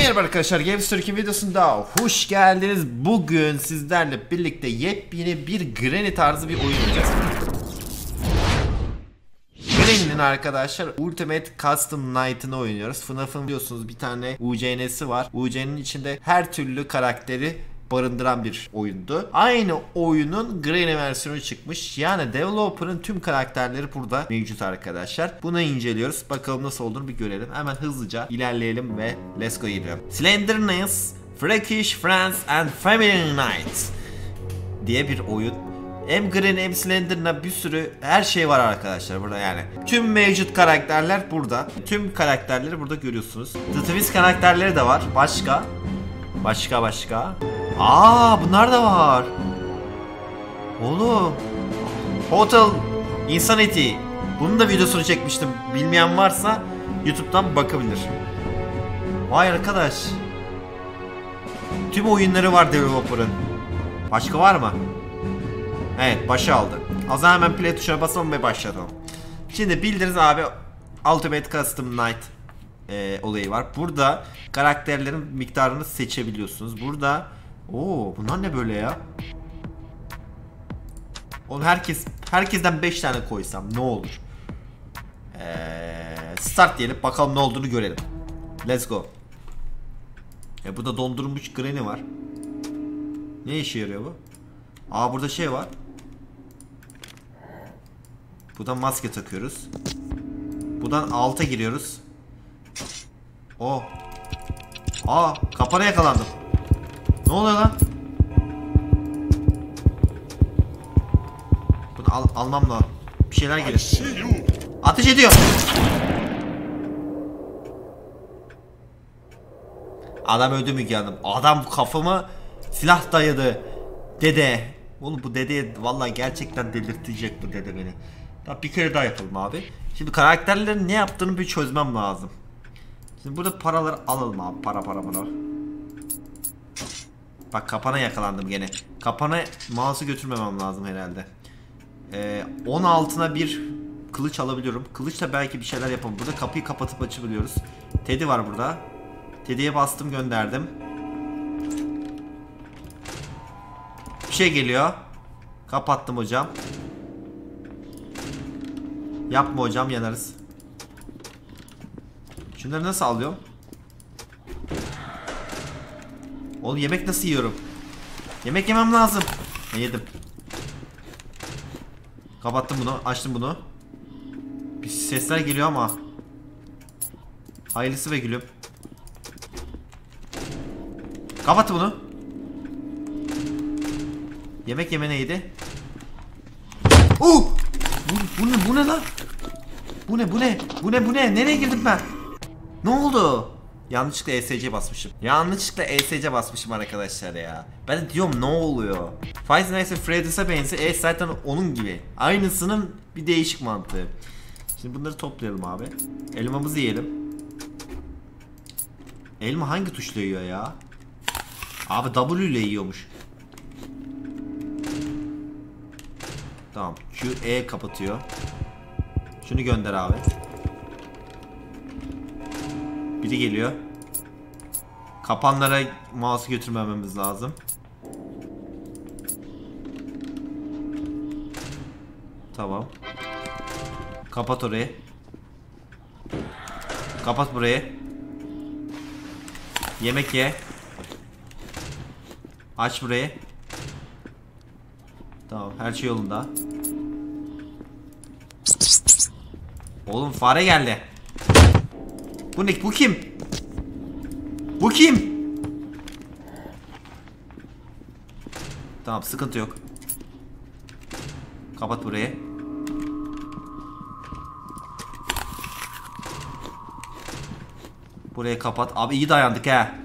Merhaba arkadaşlar, Games Türk'ün videosunda hoş geldiniz. Bugün sizlerle birlikte yepyeni bir Granny tarzı bir oyun oynayacağız. Granny'nin arkadaşlar Ultimate Custom Night'ını oynuyoruz. FNAF'ın biliyorsunuz bir tane UCN'si var. UCN'nin içinde her türlü karakteri barındıran bir oyundu. Aynı oyunun Granny versiyonu çıkmış. Yani developer'ın tüm karakterleri burada mevcut arkadaşlar. Bunu inceliyoruz. Bakalım nasıl olduğunu bir görelim. Hemen hızlıca ilerleyelim ve let's go gidelim. Slenderness, Freakish Friends and Family Night diye bir oyun. Hem Granny hem Slender'na bir sürü her şey var arkadaşlar burada yani. Tüm mevcut karakterler burada. Tüm karakterleri burada görüyorsunuz. The Twist karakterleri de var. Başka. Bunlar da var. Oğlum. Hotel Insanity. Bunun da videosunu çekmiştim. Bilmeyen varsa YouTube'dan bakabilir. Vay arkadaş. Tüm oyunları var developer'ın. Başka var mı? Evet, başı aldı. O zaman hemen play tuşuna basalım ve başlatalım. Şimdi bildiğiniz abi Ultimate Custom Night olayı var. Burada karakterlerin miktarını seçebiliyorsunuz. Burada bunlar ne böyle ya? Oğlum herkesten 5 tane koysam ne olur? Start diyelim, bakalım ne olduğunu görelim. Let's go. Burada dondurulmuş Granny var. Ne işe yarıyor bu? Burada şey var. Buradan maske takıyoruz. Buradan alta giriyoruz. Kapana yakalandım. Ne oluyor lan? Bunu almam lazım. Bir şeyler gelir. Ateş ediyor. Adam öldü mü yandım? Adam kafama silah dayadı. Dede. Oğlum bu dedeye vallahi gerçekten delirtecek bu dede beni. Daha bir kere daha yapalım abi. Şimdi karakterlerin ne yaptığını bir çözmem lazım. Şimdi burada paraları alalım abi. Para. Bak kapana yakalandım gene. Kapana mouse'u götürmemem lazım herhalde. 10 altına bir kılıç alabiliyorum. Kılıçla belki bir şeyler yapalım. Burada kapıyı kapatıp açabiliyoruz. Teddy var burada. Teddy'ye bastım, gönderdim. Bir şey geliyor. Kapattım hocam. Yapma hocam, yanarız. Şunları nasıl alıyorum? Oğlum yemek nasıl yiyorum? Yemek yemem lazım. Yedim. Kapattım bunu, açtım bunu. Bir sesler geliyor ama. Hayırlısı be gülüm. Kapat bunu. Yemek yeme neydi? Bu ne lan? Bu ne? Nereye girdim ben? Ne oldu? Yanlışlıkla ESC basmışım arkadaşlar ya. Ben diyorum ne oluyor? Five Nights at Freddy's'e benziyor. Zaten onun gibi. Aynısının bir değişik mantığı. Şimdi bunları toplayalım abi. Elmamızı yiyelim. Elma hangi tuşla yiyor ya? Abi W ile yiyormuş. Tamam. Q kapatıyor. Şunu gönder abi. Biri geliyor. Kapanlara mouse'u götürmememiz lazım. Tamam. Kapat orayı. Kapat burayı. Yemek ye. Aç burayı. Tamam, her şey yolunda. Oğlum fare geldi. Bu ne? Bu kim? Bu kim? Tamam, sıkıntı yok. Kapat burayı. Burayı kapat. Abi iyi dayandık ha.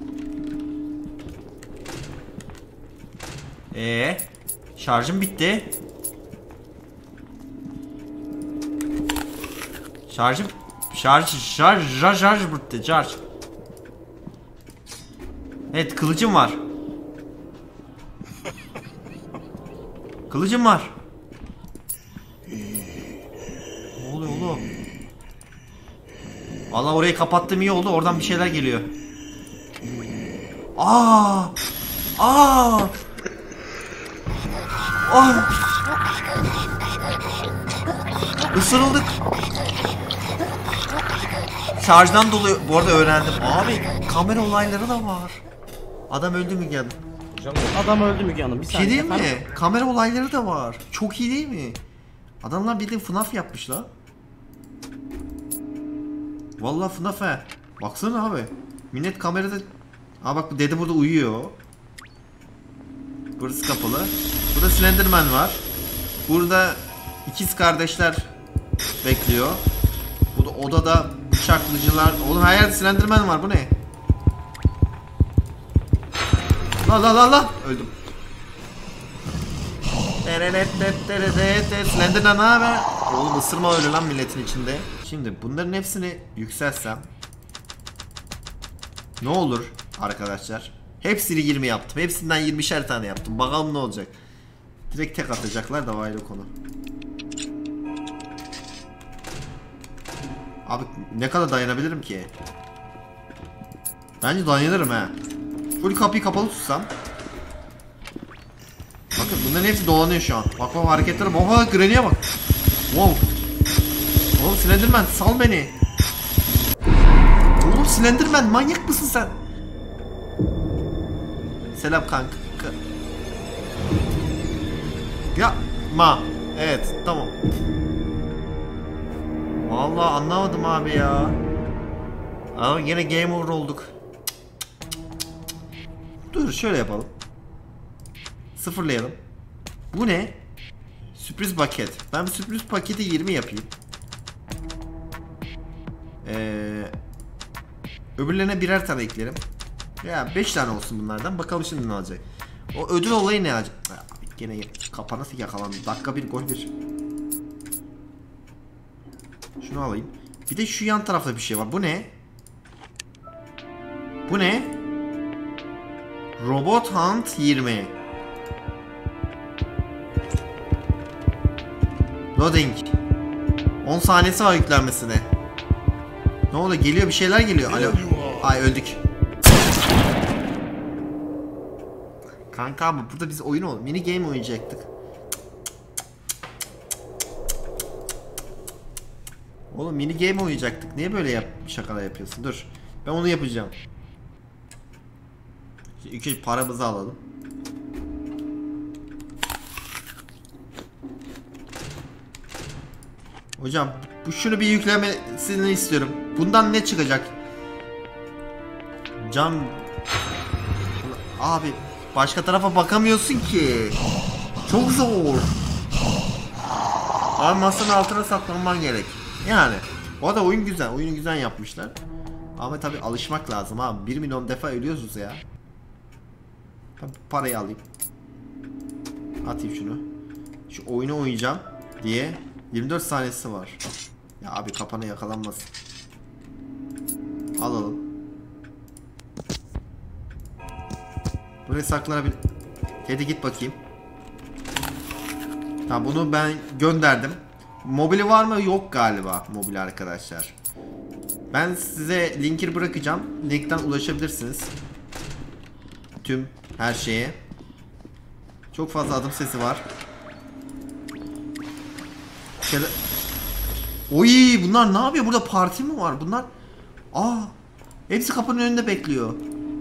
Şarjım bitti. Şarj bitti. Şarj. Evet, kılıcım var. Kılıcım var. Ne oluyor oğlum? Vallahi orayı kapattım, iyi oldu. Oradan bir şeyler geliyor. Aa! Aa! Ah! Isırıldık. Şarjdan dolayı bu arada öğrendim. Abi kamera olayları da var. Adam öldü mü geldi? Adam öldü Müge Hanım. Bir Şey saniye değil efendim. mi? Kamera olayları da var. Çok iyi değil mi? Adamlar bildiğin FNAF yapmışlar. Vallahi FNAF he. Baksana abi. Millet kamerada... Aa bak bu dede burada uyuyor. Burası kapalı. Burada Slenderman var. Burada ikiz kardeşler bekliyor. Bu da odada bıçaklıcılar. Oğlum her yerde Slenderman var. Bu ne? La öldüm. Slenderman abi. Oğlum ısırma öyle lan milletin içinde. Şimdi bunların hepsini yükseltsem ne olur arkadaşlar? Hepsini 20 yaptım. Hepsinden 20'şer tane yaptım. Bakalım ne olacak. Direkt tek atacaklar da ayrı konu. Abi ne kadar dayanabilirim ki? Bence dayanırım he. Full kapıyı kapalı tutsam. Bakın bunların hepsi dolanıyor şu an. Bak bak hareketlere bak. Oha Granny'e bak. Wow. Oğlum Slenderman sal beni. Oğlum Slenderman manyak mısın sen? Selam kanka. Yapma. Evet tamam. Vallahi anlamadım abi ya. Ama yine game over olduk. Dur şöyle yapalım. Sıfırlayalım. Bu ne? Sürpriz paket. Ben bir sürpriz paketi 20 yapayım. Öbürlerine birer tane eklerim. Ya 5 tane olsun bunlardan. Bakalım şimdi ne olacak. O ödül olayı ne olacak? Gene kapana yakalandı. Dakika 1 gol 1. Şunu alayım. Bir de şu yan tarafta bir şey var. Bu ne? Bu ne? Robot Hunt 20. Loading. 10 saniyesi var yüklenmesine. Ne oluyor? Geliyor bir şeyler geliyor. Alo. Ay öldük. Kanka abi burada biz oyun oldu. Mini game oynayacaktık. Oğlum mini game oynayacaktık. Niye böyle şakalar yapıyorsun? Dur. Ben onu yapacağım. İlk paramızı alalım. Hocam şunu bir yüklemesini istiyorum. Bundan ne çıkacak? Cam. Abi başka tarafa bakamıyorsun ki. Çok zor. Abi masanın altına saklanman gerek. Yani o da oyun güzel. Oyunu güzel yapmışlar. Ama tabi alışmak lazım abi. 1 milyon defa ölüyoruz ya. Parayı alayım. Atayım şunu. Şu oyunu oynayacağım diye 24 saniyesi var. Ya abi kapana yakalanmasın. Alalım. Buraya saklanabilir. Hadi git bakayım. Tamam bunu ben gönderdim. Mobili var mı? Yok galiba mobil arkadaşlar. Ben size linki bırakacağım. Linkten ulaşabilirsiniz. Tüm her şeye. Çok fazla adım sesi var. Şöyle... Oy bunlar ne yapıyor? Burada parti mi var? Bunlar... Aa, hepsi kapının önünde bekliyor.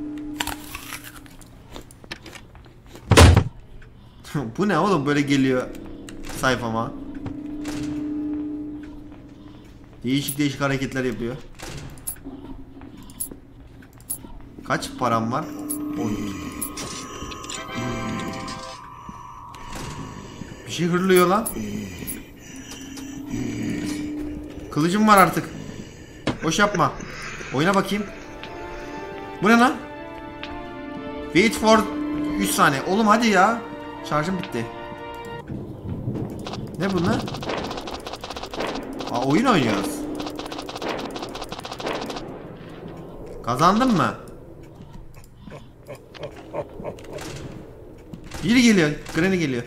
Bu ne oğlum böyle geliyor sayfama. Değişik değişik hareketler yapıyor. Kaç param var? 12. Bir şey hırlıyor lan. Kılıcım var artık. Boş yapma. Oyna bakayım. Bu ne lan? Wait for 3 saniye. Oğlum hadi ya. Şarjım bitti. Ne bunlar? Aa oyun oynuyoruz. Kazandın mı? Biri geliyor. Granny geliyor.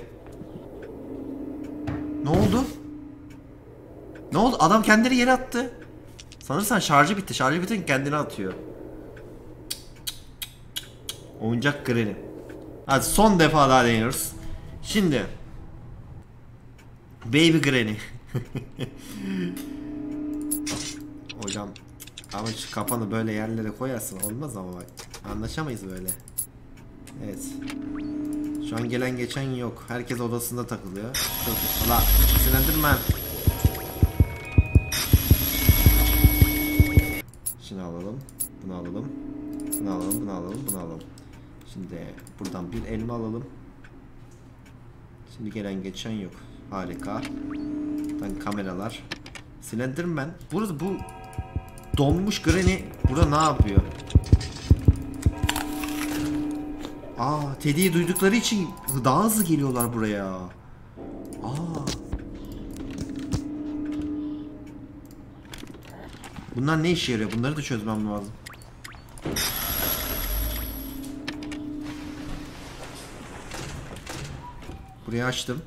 Ne oldu? Ne oldu? Adam kendini yere attı. Sanırsan şarjı bitti. Şarjı bitince kendini atıyor. Oyuncak Granny. Hadi son defa daha deniyoruz. Şimdi Baby Granny. Hocam ama şu kafanı böyle yerlere koyarsın olmaz ama bak. Anlaşamayız böyle. Evet. Şu an gelen geçen yok. Herkes odasında takılıyor. Çok la sinirlendirmem. Şunu alalım. Bunu alalım. Bunu alalım. Bunu alalım. Bunu alalım. Şimdi buradan bir elma alalım. Şimdi gelen geçen yok. Harika. Buradan kameralar. Slenderman. Burada bu donmuş Granny burada ne yapıyor? Teddy'yi duydukları için daha hızlı geliyorlar buraya. Bunlar ne işe yarıyor? Bunları da çözmem lazım. Burayı açtım.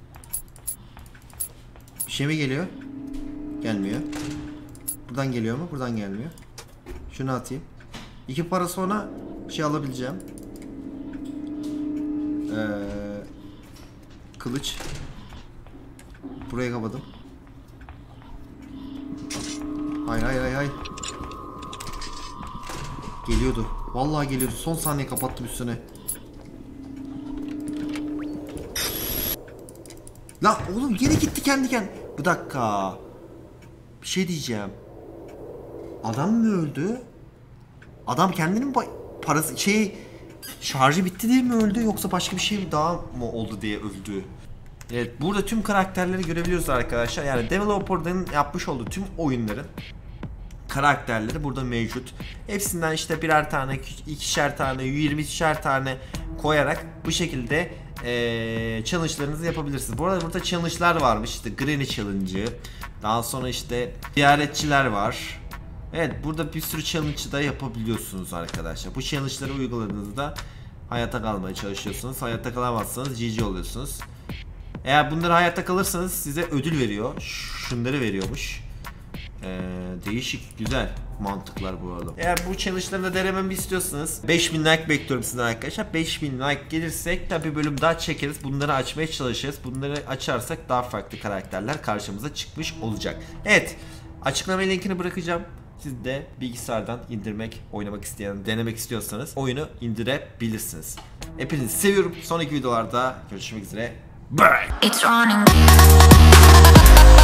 Bir şey mi geliyor? Gelmiyor. Buradan geliyor mu? Buradan gelmiyor. Şunu atayım. 2 para sonra şey alabileceğim. Kılıç. Burayı kapadım. Hayır hayır hayır hayır. Geliyordu. Vallahi geliyordu. Son saniye kapattım üstüne. La oğlum yine gitti kendi kendine. Bir dakika. Bir şey diyeceğim. Adam mı öldü? Adam kendinin parası şarjı bitti diye mi öldü yoksa başka bir şey daha mı oldu diye öldü? Evet, burada tüm karakterleri görebiliyoruz arkadaşlar. Yani developer'ın yapmış olduğu tüm oyunların karakterleri burada mevcut. Hepsinden işte birer tane, ikişer tane, 20'şer tane koyarak bu şekilde challenge'larınızı yapabilirsiniz. Bu arada burada challenge'lar varmış. İşte Granny Challenge'ı. Daha sonra işte ziyaretçiler var. Evet, burada bir sürü challenge'ı da yapabiliyorsunuz arkadaşlar. Bu challenge'ları uyguladığınızda hayatta kalmaya çalışıyorsunuz. Hayatta kalamazsanız GG oluyorsunuz. Eğer bunları hayatta kalırsanız size ödül veriyor. Şunları veriyormuş. Değişik, güzel mantıklar bu arada. Eğer bu challenge'ları da denememi istiyorsanız 5000 like bekliyorum sizden arkadaşlar. 5000 like gelirsek tabi bölüm daha çekeriz. Bunları açmaya çalışırız. Bunları açarsak daha farklı karakterler karşımıza çıkmış olacak. Evet, açıklama linkini bırakacağım. Siz de bilgisayardan indirmek, oynamak isteyen, denemek istiyorsanız oyunu indirebilirsiniz. Hepinizi seviyorum. Sonraki videolarda görüşmek üzere. Bye.